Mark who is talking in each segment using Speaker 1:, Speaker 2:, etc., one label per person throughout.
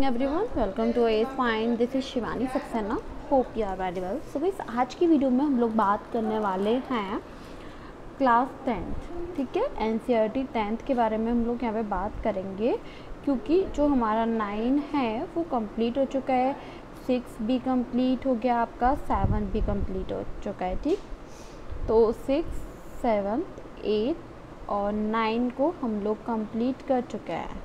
Speaker 1: everyone, welcome to AS Fine. This is Shivani Saxena. Hope you are very well. So guys, आज की video में हम लोग बात करने वाले हैं क्लास 10th, ठीक है, NCERT 10th के बारे में हम लोग यहाँ पे बात करेंगे, क्योंकि जो हमारा 9 है वो कंप्लीट हो चुका है, 6 भी कंप्लीट हो गया आपका, 7 भी कंप्लीट हो चुका है, ठीक. तो 6, 7, 8 और 9 को हम लोग कंप्लीट कर चुके हैं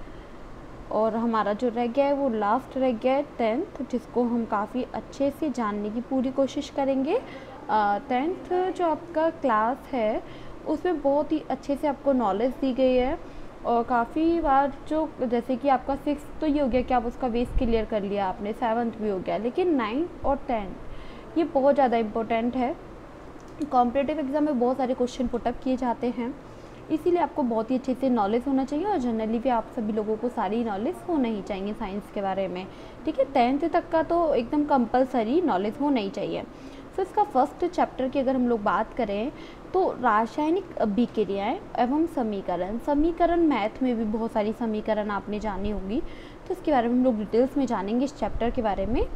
Speaker 1: और हमारा जो रह गया है वो लास्ट रह गया है 10th, जिसको हम काफ़ी अच्छे से जानने की पूरी कोशिश करेंगे. 10th जो आपका क्लास है उसमें बहुत ही अच्छे से आपको नॉलेज दी गई है और काफ़ी बार जो जैसे कि आपका 6 तो ये हो गया कि आप उसका बेस क्लियर कर लिया आपने, 7th भी हो गया, लेकिन 9 और 10 ये बहुत ज़्यादा इम्पोर्टेंट है. कॉम्पिटिटिव एग्ज़ाम में बहुत सारे क्वेश्चन पुटअप किए जाते हैं, इसीलिए आपको बहुत ही अच्छे से नॉलेज होना चाहिए और जनरली भी आप सभी लोगों को सारी नॉलेज होना ही चाहिए साइंस के बारे में, ठीक है. 10th तक का तो एकदम कंपलसरी नॉलेज होना ही चाहिए. तो इसका फर्स्ट चैप्टर की अगर हम लोग बात करें तो रासायनिक अभिक्रियाएं एवं समीकरण मैथ में भी बहुत सारी समीकरण आपने जानी होगी, तो इसके बारे में हम लोग डिटेल्स में जानेंगे इस चैप्टर के बारे में.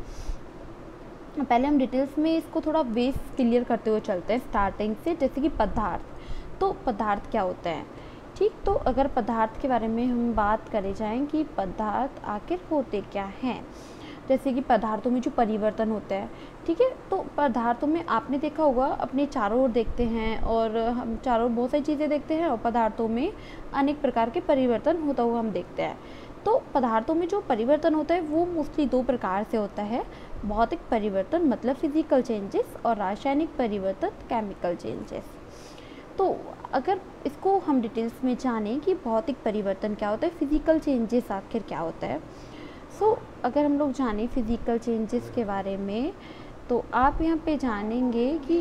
Speaker 1: पहले हम डिटेल्स में इसको थोड़ा बेस क्लियर करते हुए चलते हैं स्टार्टिंग से. जैसे कि पदार्थ, तो पदार्थ क्या होता है, ठीक. तो अगर पदार्थ के बारे में हम बात करें जाएं कि पदार्थ आखिर होते क्या हैं, जैसे कि पदार्थों में जो परिवर्तन होता है, ठीक है. तो पदार्थों में आपने देखा होगा, अपने चारों ओर देखते हैं और हम चारों ओर बहुत सारी चीज़ें देखते हैं और पदार्थों में अनेक प्रकार के परिवर्तन होता हुआ हम देखते हैं. तो पदार्थों में जो परिवर्तन होता है वो मोस्टली 2 प्रकार से होता है. भौतिक परिवर्तन मतलब फिजिकल चेंजेस और रासायनिक परिवर्तन केमिकल चेंजेस. तो अगर इसको हम डिटेल्स में जानें कि भौतिक परिवर्तन क्या होता है, फिज़िकल चेंजेस आखिर क्या होता है. सो अगर हम लोग जानें फिज़िकल चेंजेस के बारे में तो आप यहाँ पे जानेंगे कि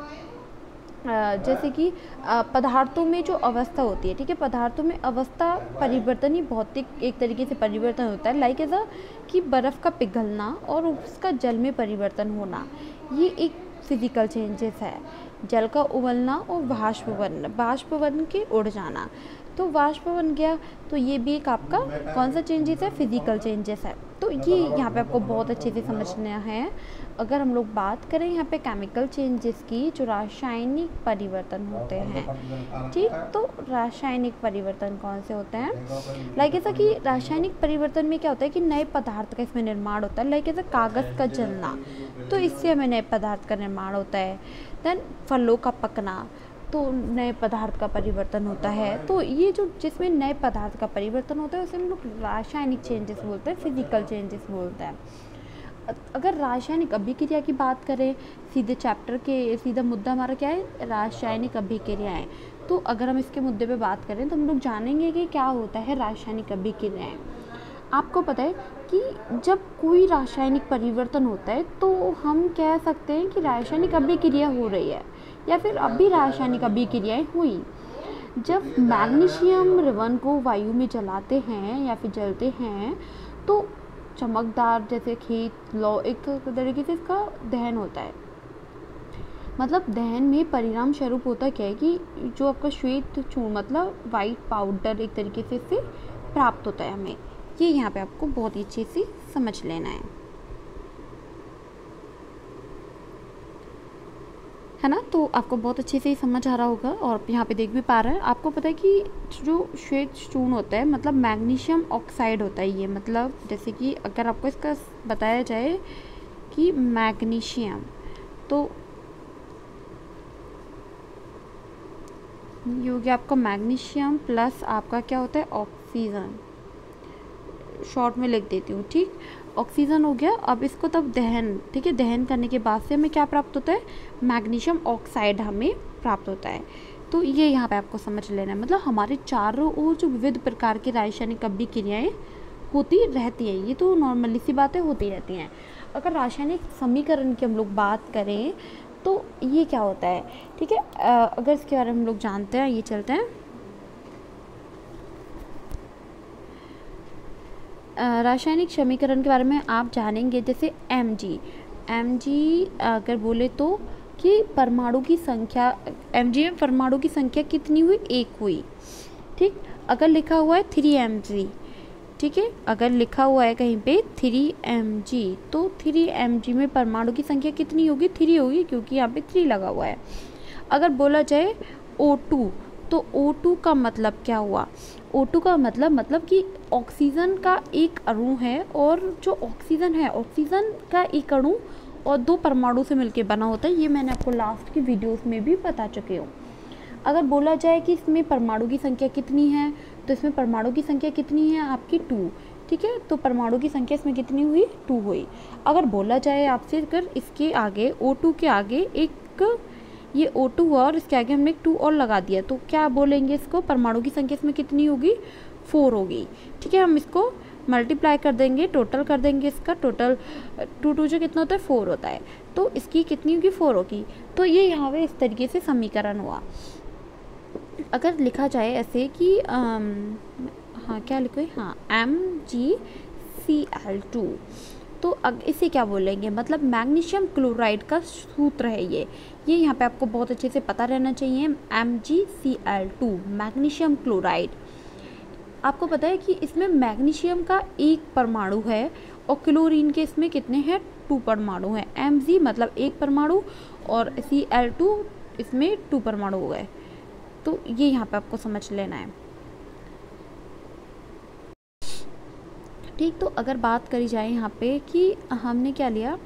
Speaker 1: जैसे कि पदार्थों में जो अवस्था होती है, ठीक है, पदार्थों में अवस्था परिवर्तन ही भौतिक एक तरीके से परिवर्तन होता है. लाइक एज़ कि बर्फ़ का पिघलना और उसका जल में परिवर्तन होना, ये एक फिज़िकल चेंजेस है. जल का उबलना और बाष्प बन के उड़ जाना, तो बाष्प बन गया, तो ये भी एक आपका कौन सा चेंजेस है, फिज़िकल चेंजेस है. तो ये यहाँ पे आपको बहुत अच्छे से समझना है. अगर हम लोग बात करें यहाँ पे केमिकल चेंजेस की, जो रासायनिक परिवर्तन होते हैं, ठीक. तो रासायनिक परिवर्तन कौन से होते हैं, लाइक ऐसा कि रासायनिक परिवर्तन में क्या होता है कि नए पदार्थ का इसमें निर्माण होता है. लाइक ऐसा कागज़ का जलना, तो इससे हमें नए पदार्थ का निर्माण होता है. देन फलों का पकना, तो नए पदार्थ का परिवर्तन होता है. तो ये जो जिसमें नए पदार्थ का परिवर्तन होता है उसे हम लोग रासायनिक चेंजेस बोलते हैं, फिजिकल चेंजेस बोलते हैं. अगर रासायनिक अभिक्रिया की बात करें, सीधे चैप्टर के सीधा मुद्दा हमारा क्या है, रासायनिक अभिक्रियाएं. तो अगर हम इसके मुद्दे पे बात करें तो हम लोग जानेंगे कि क्या होता है रासायनिक अभिक्रियाएं. आपको पता है कि जब कोई रासायनिक परिवर्तन होता है तो हम कह सकते हैं कि रासायनिक अभिक्रिया हो रही है या फिर अभी रासायनिक अभिक्रियाएं हुई. जब मैग्नीशियम रिवन को वायु में जलाते हैं या फिर जलते हैं तो चमकदार जैसे खेत लौ एक तरीके से इसका दहन होता है. मतलब दहन में परिणाम स्वरूप होता क्या है कि जो आपका श्वेत चूर्ण मतलब वाइट पाउडर एक तरीके से इससे प्राप्त होता है हमें. ये यहाँ पे आपको बहुत ही अच्छे से समझ लेना है ना. तो आपको बहुत अच्छे से ही समझ आ रहा होगा और यहाँ पे देख भी पा रहे हैं. आपको पता है कि जो श्वेत चूर्ण होता है मतलब मैग्नीशियम ऑक्साइड होता है ये. मतलब जैसे कि अगर आपको इसका बताया जाए कि मैग्नीशियम, तो ये हो गया आपका मैग्नीशियम प्लस आपका क्या होता है ऑक्सीजन, शॉर्ट में लिख देती हूँ, ठीक. ऑक्सीजन हो गया. अब इसको तब दहन, ठीक है, दहन करने के बाद से हमें क्या प्राप्त होता है, मैग्नीशियम ऑक्साइड हमें प्राप्त होता है. तो ये यहाँ पे आपको समझ लेना है. मतलब हमारे चारों ओर जो विविध प्रकार की रासायनिक अभिक्रियाएं होती रहती हैं, ये तो नॉर्मली सी बातें होती रहती हैं. अगर रासायनिक समीकरण की हम लोग बात करें तो ये क्या होता है, ठीक है. अगर इसके बारे में हम लोग जानते हैं, ये चलते हैं. रासायनिक समीकरण के बारे में आप जानेंगे. जैसे mg अगर बोले तो कि परमाणु की संख्या, mg में परमाणु की संख्या कितनी हुई, 1 हुई, ठीक. अगर लिखा हुआ है 3mg ठीक है। अगर लिखा हुआ है कहीं पे 3 mg, तो 3 mg में परमाणु की संख्या कितनी होगी? 3 होगी, क्योंकि यहाँ पे 3 लगा हुआ है। अगर बोला जाए O2, तो O2 का मतलब क्या हुआ? O2 का मतलब कि ऑक्सीजन का एक अणु है, और जो ऑक्सीजन है, ऑक्सीजन का एक अणु और 2 परमाणु से मिलकर बना होता है। ये मैंने आपको लास्ट की वीडियोस में भी बता चुके हूँ। अगर बोला जाए कि इसमें परमाणु की संख्या कितनी है, तो इसमें परमाणु की संख्या कितनी है आपकी? 2, ठीक है। तो परमाणु की संख्या इसमें कितनी हुई? 2 हुई। अगर बोला जाए आपसे, अगर इसके आगे O2 के आगे एक ये O2 हुआ और इसके आगे हमने एक 2 और लगा दिया, तो क्या बोलेंगे इसको? परमाणु की संख्या इसमें कितनी होगी? 4 होगी, ठीक है। हम इसको मल्टीप्लाई कर देंगे, टोटल कर देंगे इसका। टोटल 2 2 जो कितना होता है? 4 होता है। तो इसकी कितनी होगी? 4 होगी। तो ये यहाँ पे इस तरीके से समीकरण हुआ। अगर लिखा जाए ऐसे कि हाँ क्या लिखो? हाँ, MgCl2, तो इसे क्या बोलेंगे? मतलब मैग्नीशियम क्लोराइड का सूत्र है ये यहाँ पे आपको बहुत अच्छे से पता रहना चाहिए। MgCl2 magnesium chloride. आपको पता है कि इसमें मैग्नीशियम का एक परमाणु है और क्लोरीन के इसमें कितने हैं? 2 परमाणु हैं। Mg मतलब एक परमाणु और Cl2 इसमें 2 परमाणु हो गए। तो ये यहाँ पे आपको समझ लेना है, ठीक। तो अगर बात करी जाए यहाँ पे कि हमने क्या लिया,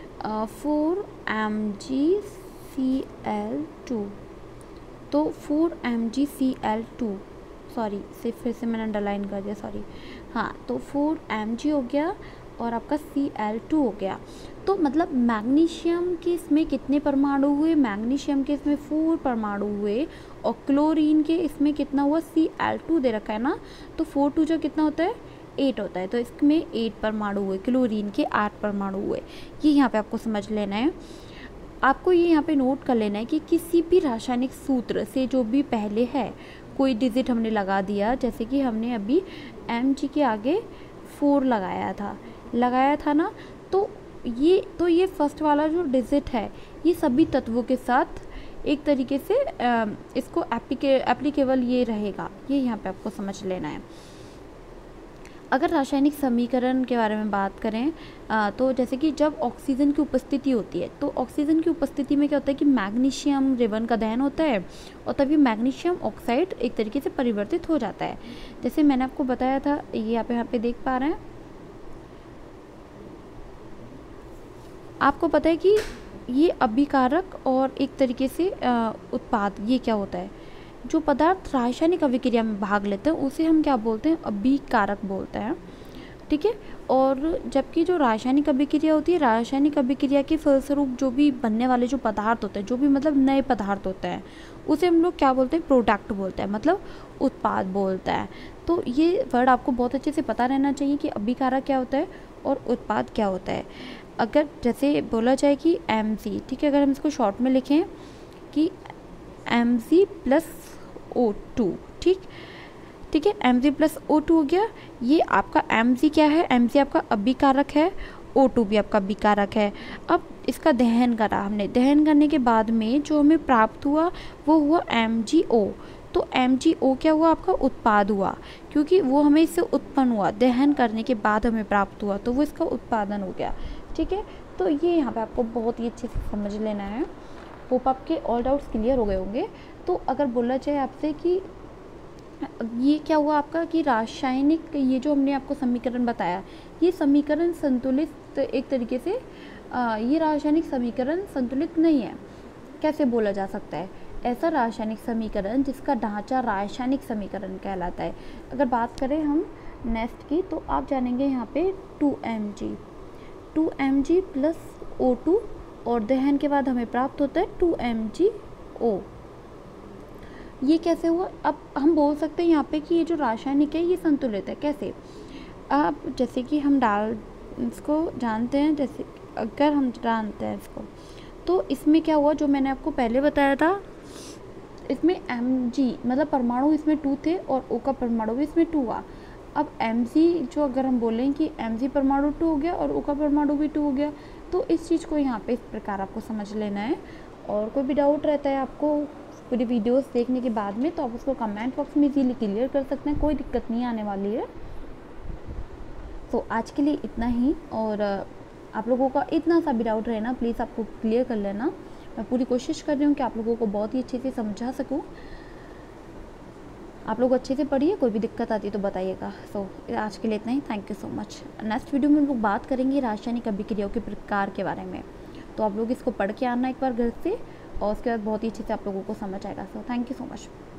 Speaker 1: 4mgCl2, तो 4mgCl2, सॉरी फिर से मैंने अंडरलाइन कर दिया, सॉरी। हाँ, तो 4mg हो गया और आपका Cl2 हो गया। तो मतलब मैग्नीशियम के इसमें कितने परमाणु हुए? मैग्नीशियम के इसमें 4 परमाणु हुए और क्लोरीन के इसमें कितना हुआ? Cl2 दे रखा है ना, तो 4 2 जो कितना होता है? 8 होता है। तो इसमें 8 परमाणु हुए, क्लोरीन के 8 परमाणु हुए। ये यहाँ पे आपको समझ लेना है। आपको ये यहाँ पे नोट कर लेना है कि किसी भी रासायनिक सूत्र से जो भी पहले है कोई डिजिट हमने लगा दिया, जैसे कि हमने अभी Mg के आगे 4 लगाया था ना, तो ये फर्स्ट वाला जो डिजिट है ये सभी तत्वों के साथ एक तरीके से इसको एप्लीकेबल ये रहेगा। ये यहाँ पे आपको समझ लेना है। अगर रासायनिक समीकरण के बारे में बात करें तो जैसे कि जब ऑक्सीजन की उपस्थिति होती है, तो ऑक्सीजन की उपस्थिति में क्या होता है कि मैग्नीशियम रिबन का दहन होता है और तभी मैग्नीशियम ऑक्साइड एक तरीके से परिवर्तित हो जाता है। जैसे मैंने आपको बताया था, ये आप यहाँ पे देख पा रहे हैं। आपको पता है कि ये अभिकारक और एक तरीके से उत्पाद, ये क्या होता है? जो पदार्थ रासायनिक अभिक्रिया में भाग लेते हैं उसे हम क्या बोलते हैं? अभिकारक बोलते हैं, ठीक है। और जबकि जो रासायनिक अभिक्रिया होती है, रासायनिक अभिक्रिया के फलस्वरूप जो भी बनने वाले जो पदार्थ होते हैं, जो भी मतलब नए पदार्थ होते हैं, उसे हम लोग क्या बोलते हैं? प्रोडक्ट बोलते हैं, मतलब उत्पाद बोलते हैं। तो ये वर्ड आपको बहुत अच्छे से पता रहना चाहिए कि अभिकारक क्या होता है और उत्पाद क्या होता है। अगर जैसे बोला जाए कि Mg, ठीक है, अगर हम इसको शॉर्ट में लिखें कि Mg प्लस O2, ठीक है, Mg प्लस O2 हो गया। ये आपका Mg क्या है? Mg आपका अभिकारक है, O2 भी आपका अभिकारक है। अब इसका दहन करा हमने, दहन करने के बाद में जो हमें प्राप्त हुआ वो हुआ MgO। तो MgO क्या हुआ? आपका उत्पाद हुआ, क्योंकि वो हमें इससे उत्पन्न हुआ, दहन करने के बाद हमें प्राप्त हुआ, तो वो इसका उत्पादन हो गया, ठीक है। तो ये यहाँ पे आपको बहुत ही अच्छे से समझ लेना है। होप आपके ऑल डाउट्स क्लियर हो गए होंगे। तो अगर बोला जाए आपसे कि ये क्या हुआ आपका कि रासायनिक, ये जो हमने आपको समीकरण बताया, ये समीकरण संतुलित एक तरीके से ये रासायनिक समीकरण संतुलित नहीं है। कैसे बोला जा सकता है? ऐसा रासायनिक समीकरण जिसका ढांचा रासायनिक समीकरण कहलाता है। अगर बात करें हम नेक्स्ट की, तो आप जानेंगे यहाँ पे 2mg प्लस O2 और दहन के बाद हमें प्राप्त होता है 2mgO। ये कैसे हुआ? अब हम बोल सकते हैं यहाँ पे कि ये जो रासायनिक है ये संतुलित है। कैसे? अब जैसे कि हम इसको जानते हैं, जैसे अगर हम जानते हैं इसको, तो इसमें क्या हुआ जो मैंने आपको पहले बताया था, इसमें Mg मतलब परमाणु इसमें 2 थे और O का परमाणु भी इसमें 2 हुआ। अब Mg जो अगर हम बोलें कि Mg परमाणु 2 हो गया और O का परमाणु भी 2 हो गया, तो इस चीज़ को यहाँ पे इस प्रकार आपको समझ लेना है। और कोई भी डाउट रहता है आपको पूरी वीडियोस देखने के बाद में, तो आप उसको कमेंट बॉक्स में इजीली क्लियर कर सकते हैं, कोई दिक्कत नहीं आने वाली है। सो आज के लिए इतना ही, और आप लोगों का इतना सा भी डाउट रहे ना, प्लीज़ आपको क्लियर कर लेना। मैं पूरी कोशिश कर रही हूँ कि आप लोगों को बहुत ही अच्छे से समझा सकूँ। आप लोग अच्छे से पढ़िए, कोई भी दिक्कत आती है तो बताइएगा। सो आज के लिए इतना ही, thank you so much. Next video में हम लोग बात करेंगे रासायनिक अभिक्रियाओं के प्रकार के बारे में, तो आप लोग इसको पढ़ के आना एक बार घर से, और उसके बाद बहुत ही अच्छे से आप लोगों को समझ आएगा। So thank you so much.